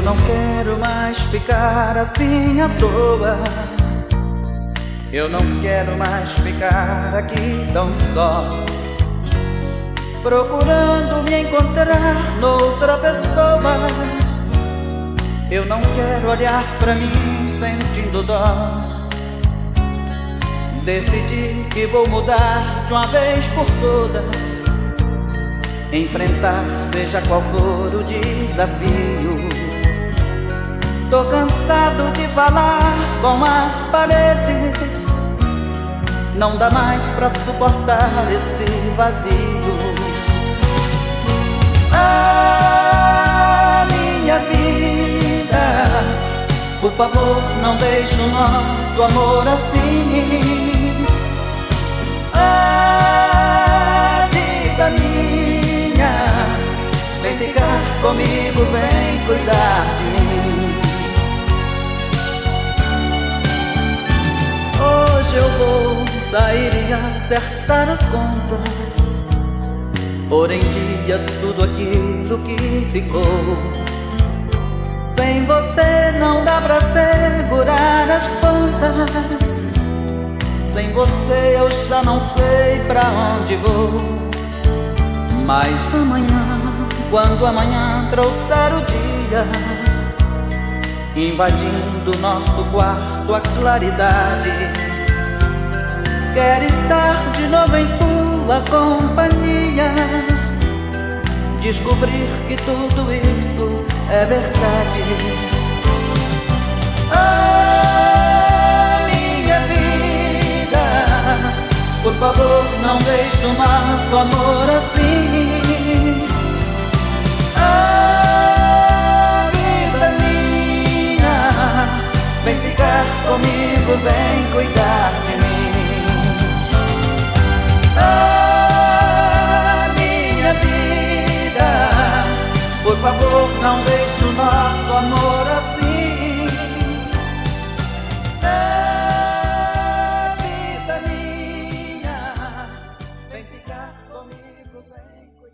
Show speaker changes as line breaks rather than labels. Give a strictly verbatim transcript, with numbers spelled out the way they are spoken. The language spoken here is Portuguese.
não quero mais ficar assim à toa. Eu não quero mais ficar aqui tão só, procurando me encontrar noutra pessoa. Eu não quero olhar pra mim sentindo dó. Decidi que vou mudar de uma vez por todas, enfrentar seja qual for o desafio. Tô cansado de falar com as paredes, não dá mais pra suportar esse vazio. Ah, minha vida, por favor, não deixe o nosso amor assim. Ah, vida minha, vem ficar comigo, vem cuidar de mim. Hoje eu vou sair e acertar as contas, pôr em dia tudo aquilo que ficou. Sem você não dá pra segurar as pontas, sem você eu já não sei pra onde vou. Mas amanhã, quando amanhã trouxer o dia, invadindo nosso quarto a claridade, quero estar de novo em sua companhia, descobrir que tudo isso é verdade. Ah, minha vida, por favor, não deixe o nosso amor assim. Ah, vida minha, vem ficar comigo, vem cuidar de mim. Ah, minha vida, por favor, não deixe o nosso amor assim. É vida minha, vem ficar comigo, vem.